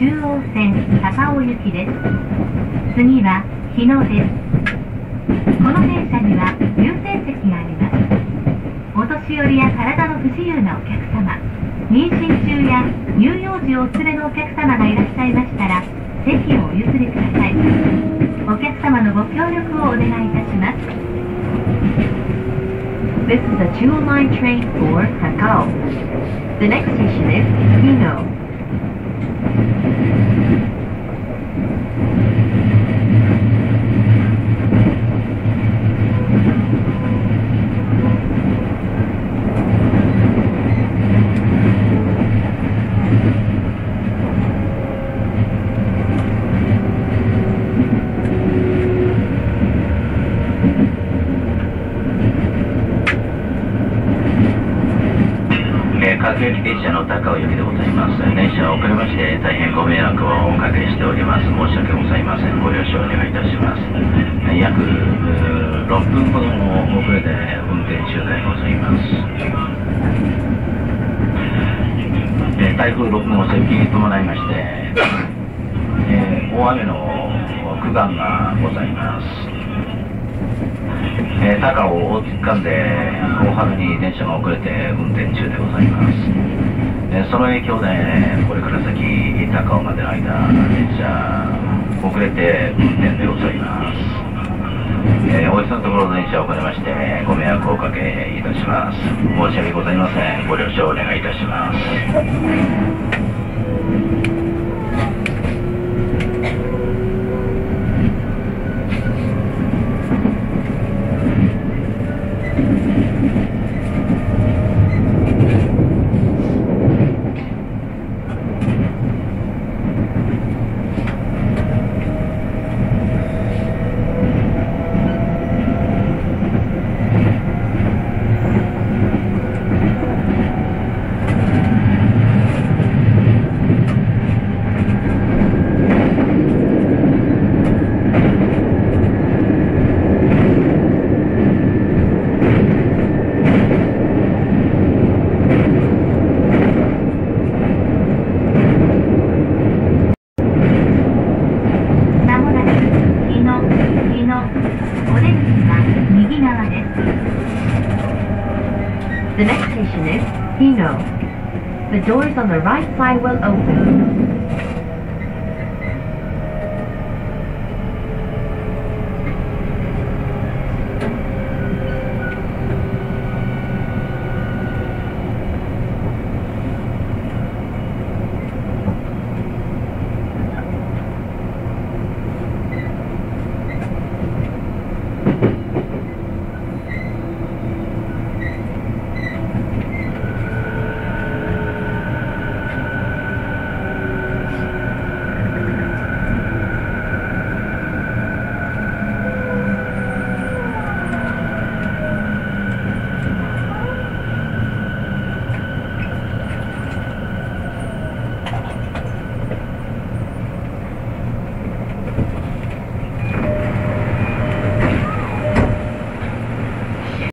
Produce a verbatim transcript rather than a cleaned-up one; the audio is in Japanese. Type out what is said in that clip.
中央線高尾行きです。次は日野です。この電車には優先席があります。お年寄りや体の不自由なお客様、妊娠中や乳幼児をお連れのお客様がいらっしゃいましたら席をお譲りください。お客様のご協力をお願いいたします。 This is a Jewel Line train for Takao. The next station is Hino. 各駅電車の高尾行きでございます。電車遅れまして大変ご迷惑をおかけしております。申し訳ございません。ご了承お願いいたします。約ろっぷんほどの遅れで運転中でございます。台風ろく号接近に伴いまして、えー、大雨の区間がございます。えー、高尾を突っ込んで大春に電車が遅れて運転中でございます。えー、その影響でこれから先高尾までの間電車遅れて運転でございます。えー、おいしのところの電車を遅れましてご迷惑をおかけいたします。申し訳ございません。ご了承お願いいたします。 The next station is Hino. The doors on the right side will open.